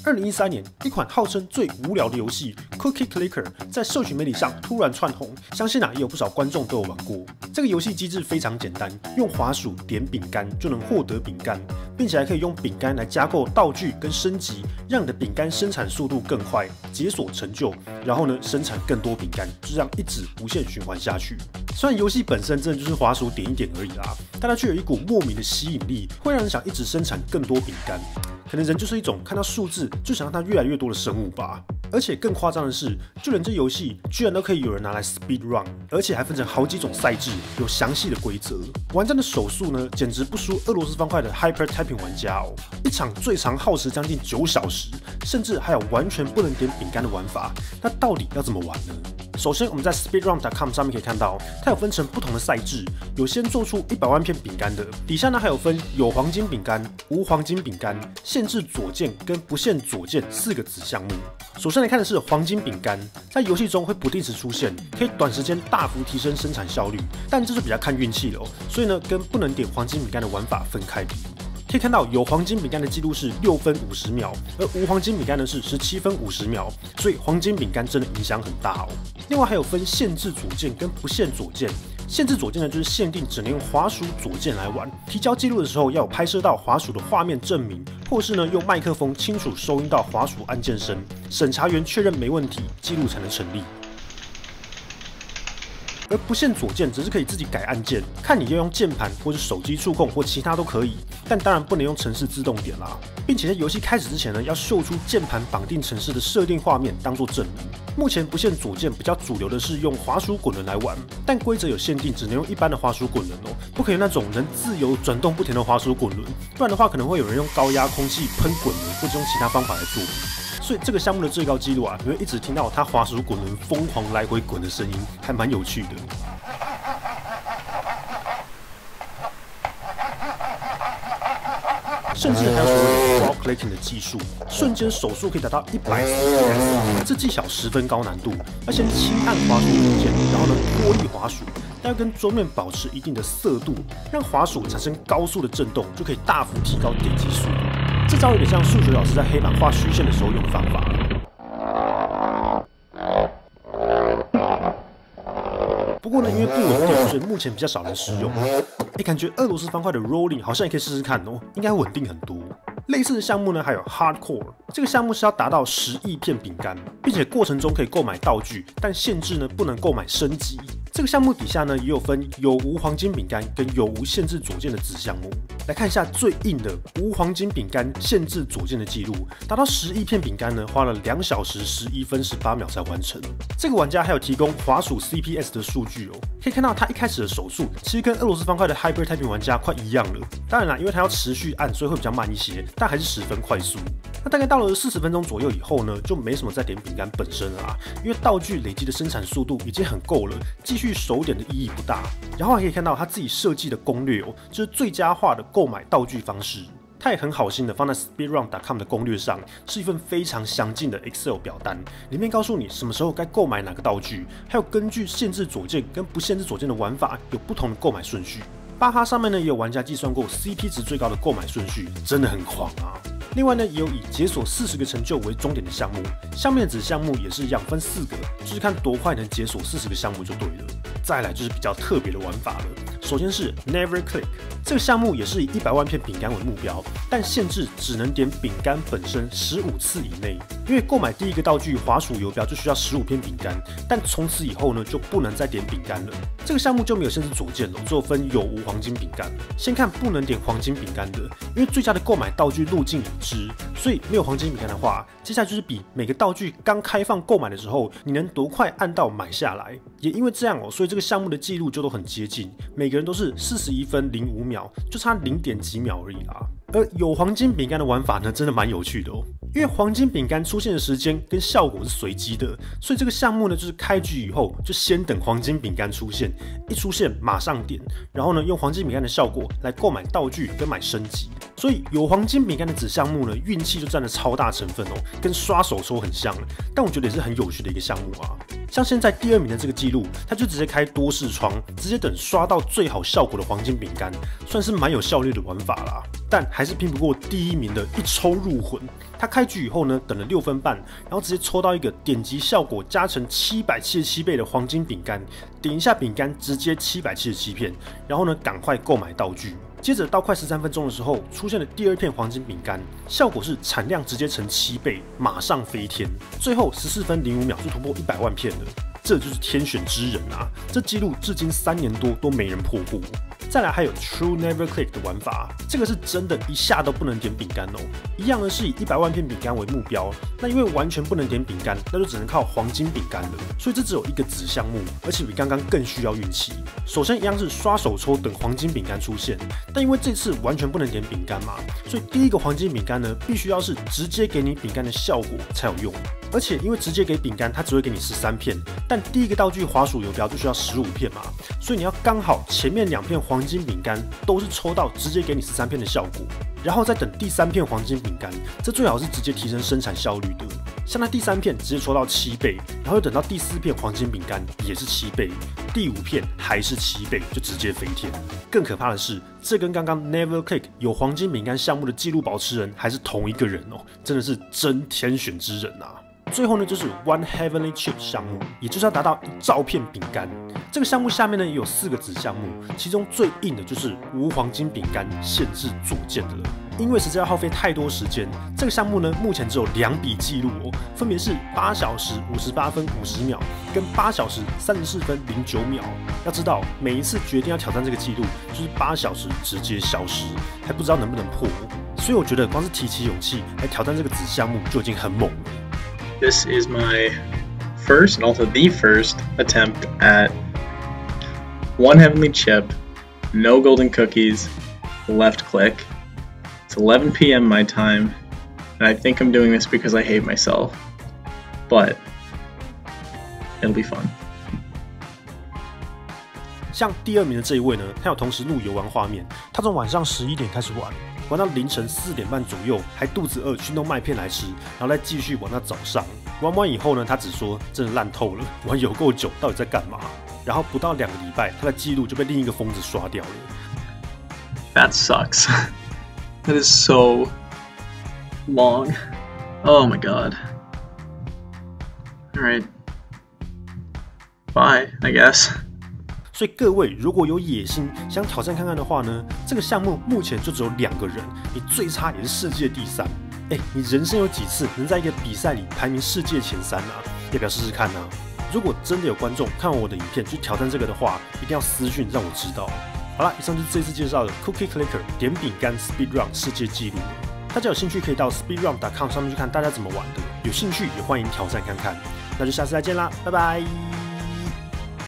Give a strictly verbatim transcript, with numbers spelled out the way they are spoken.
二零一三年，一款号称最无聊的游戏 Cookie Clicker 在社群媒体上突然窜红，相信啊也有不少观众都有玩过。这个游戏机制非常简单，用滑鼠点饼干就能获得饼干，并且还可以用饼干来加购道具跟升级，让你的饼干生产速度更快，解锁成就，然后呢生产更多饼干，就这样一直无限循环下去。虽然游戏本身真的就是滑鼠点一点而已啦，但它却有一股莫名的吸引力，会让人想一直生产更多饼干。可能人就是一种看到数字就想让它越来越多的生物吧。而且更夸张的是，就连这游戏居然都可以有人拿来 speed run， 而且还分成好几种赛制，有详细的规则。玩家的手速呢，简直不输俄罗斯方块的 hyper typing 玩家哦。一场最长耗时将近九小时，甚至还有完全不能点饼干的玩法。那到底要怎么玩呢？首先，我们在 speedrun 点 com 上面可以看到，它有分成不同的赛制，有先做出一百万片饼干的，底下呢还有分有黄金饼干、无黄金饼干、限制左键跟不限左键四个子项目。首先来看的是黄金饼干，在游戏中会不定时出现，可以短时间大幅提升生产效率，但这是比较看运气的哦，所以呢跟不能点黄金饼干的玩法分开比。可以看到，有黄金饼干的记录是六分五十秒，而无黄金饼干呢是十七分五十秒，所以黄金饼干真的影响很大哦。另外还有分限制左键跟不限左键，限制左键呢就是限定只能用滑鼠左键来玩，提交记录的时候要有拍摄到滑鼠的画面证明，或是呢用麦克风清楚收音到滑鼠按键声，审查员确认没问题，记录才能成立。而不限左键只是可以自己改按键，看你要用键盘或是手机触控或其他都可以，但当然不能用程式自动点啦。并且在游戏开始之前呢，要秀出键盘绑定程式的设定画面当做证明。目前不限左键比较主流的是用滑鼠滚轮来玩，但规则有限定，只能用一般的滑鼠滚轮哦，不可以用那种能自由转动不停的滑鼠滚轮，不然的话可能会有人用高压空气喷滚轮，或者用其他方法来作弊。所以这个项目的最高纪录啊，你会一直听到它滑鼠滚轮疯狂来回滚的声音，还蛮有趣的。甚至还有所谓的 wall clicking 的技术，瞬间手速可以达到一百 F P S， 这技巧十分高难度。要先轻按滑鼠左键，然后呢脱离滑鼠，但要跟桌面保持一定的色度，让滑鼠产生高速的震动，就可以大幅提高点击速度。这招有点像数学老师在黑板画虚线的时候用的方法。不过呢，因为不稳定，所以目前比较少人使用。哎，感觉俄罗斯方块的 Rolling 好像也可以试试看哦，应该稳定很多。类似的项目呢，还有 Hardcore， 这个项目是要达到十亿片饼干，并且过程中可以购买道具，但限制呢不能购买升级。这个项目底下呢也有分有无黄金饼干跟有无限制左键的子项目。来看一下最硬的无黄金饼干限制左键的记录，达到十亿片饼干呢，花了两小时十一分十八秒才完成。这个玩家还有提供滑鼠 C P S 的数据哦，可以看到他一开始的手速其实跟俄罗斯方块的 Hyper Typing 玩家快一样了。当然啦，因为他要持续按，所以会比较慢一些，但还是十分快速。那大概到了四十分钟左右以后呢，就没什么再点饼干本身了啦，因为道具累积的生产速度已经很够了，继续手点的意义不大。然后还可以看到他自己设计的攻略哦，就是最佳化的购买道具方式。他也很好心的放在 speedrun 点 com 的攻略上，是一份非常详尽的 Excel 表单，里面告诉你什么时候该购买哪个道具，还有根据限制左键跟不限制左键的玩法有不同的购买顺序。巴哈上面呢也有玩家计算过 C P 值最高的购买顺序，真的很狂啊！另外呢，也有以解锁四十个成就为终点的项目，下面的子项目也是一样分四个，就是看多快能解锁四十个项目就对了。再来就是比较特别的玩法了，首先是 Never Click， 这个项目也是以一百万片饼干为目标，但限制只能点饼干本身十五次以内。因为购买第一个道具滑鼠游标就需要十五片饼干，但从此以后呢就不能再点饼干了。这个项目就没有限制左键了，只有分有无黄金饼干。先看不能点黄金饼干的，因为最佳的购买道具路径已知，所以没有黄金饼干的话，接下来就是比每个道具刚开放购买的时候，你能多快按到买下来。也因为这样哦，所以这个项目的记录就都很接近，每个人都是四十一分零五秒，就差零点几秒而已啦。而有黄金饼干的玩法呢，真的蛮有趣的哦。因为黄金饼干出现的时间跟效果是随机的，所以这个项目呢，就是开局以后就先等黄金饼干出现，一出现马上点，然后呢用黄金饼干的效果来购买道具跟买升级。所以有黄金饼干的子项目呢，运气就占了超大成分哦，跟刷手抽很像，但我觉得也是很有趣的一个项目啊。像现在第二名的这个记录，他就直接开多视窗，直接等刷到最好效果的黄金饼干，算是蛮有效率的玩法啦。但还是拼不过第一名的一抽入魂。他开局以后呢，等了六分半，然后直接抽到一个点击效果加成七百七十七倍的黄金饼干，点一下饼干直接七百七十七片，然后呢赶快购买道具。接着到快十三分钟的时候，出现了第二片黄金饼干，效果是产量直接乘七倍，马上飞天。最后十四分零五秒就突破一百万片了，这就是天选之人啊！这纪录至今三年多都没人破过。再来还有 True Never Click 的玩法，这个是真的一下都不能点饼干哦。一样呢是以一百万片饼干为目标，那因为完全不能点饼干，那就只能靠黄金饼干了。所以这只有一个子项目，而且比刚刚更需要运气。首先一样是刷手抽等黄金饼干出现，但因为这次完全不能点饼干嘛，所以第一个黄金饼干呢，必须要是直接给你饼干的效果才有用。而且因为直接给饼干，它只会给你十三片，但第一个道具滑鼠游标就需要十五片嘛，所以你要刚好前面两片黄金饼干都是抽到直接给你十三片的效果，然后再等第三片黄金饼干，这最好是直接提升生产效率的。像它第三片直接抽到七倍，然后又等到第四片黄金饼干也是七倍，第五片还是七倍，就直接飞天。更可怕的是，这跟刚刚 Never Click 有黄金饼干项目的纪录保持人还是同一个人哦，真的是真天选之人啊！最后呢，就是 One Heavenly Chip 项目，也就是要达到一兆片饼干。这个项目下面呢也有四个子项目，其中最硬的就是无黄金饼干限制左键的了。因为实在要耗费太多时间，这个项目呢目前只有两笔记录哦，分别是八小时五十八分五十秒跟八小时三十四分零九秒。要知道，每一次决定要挑战这个记录，就是八小时直接消失，还不知道能不能破。所以我觉得光是提起勇气来挑战这个子项目就已经很猛了。 This is my first and also the first attempt at one heavenly chip, no golden cookies, left click. It's eleven p m my time, and I think I'm doing this because I hate myself, but it'll be fun. 像第二名的这一位呢，他有同时录游玩画面，他从晚上十一点开始玩，玩到凌晨四点半左右，还肚子饿去弄麦片来吃，然后再继续玩到早上。玩完以后呢，他只说真的烂透了，玩有够久，到底在干嘛？然后不到两个礼拜，他的记录就被另一个疯子刷掉了。 That sucks. That is so long. Oh my god. Alright. Bye, I guess. 所以各位如果有野心想挑战看看的话呢，这个项目目前就只有两个人，你最差也是世界第三。哎，你人生有几次能在一个比赛里排名世界前三啊？要不要试试看呢、啊？如果真的有观众看完我的影片去挑战这个的话，一定要私讯让我知道。好啦，以上就是这次介绍的 Cookie Clicker 点饼干 Speedrun 世界纪录。大家有兴趣可以到 speedrun dot com 上面去看大家怎么玩的，有兴趣也欢迎挑战看看。那就下次再见啦，拜拜。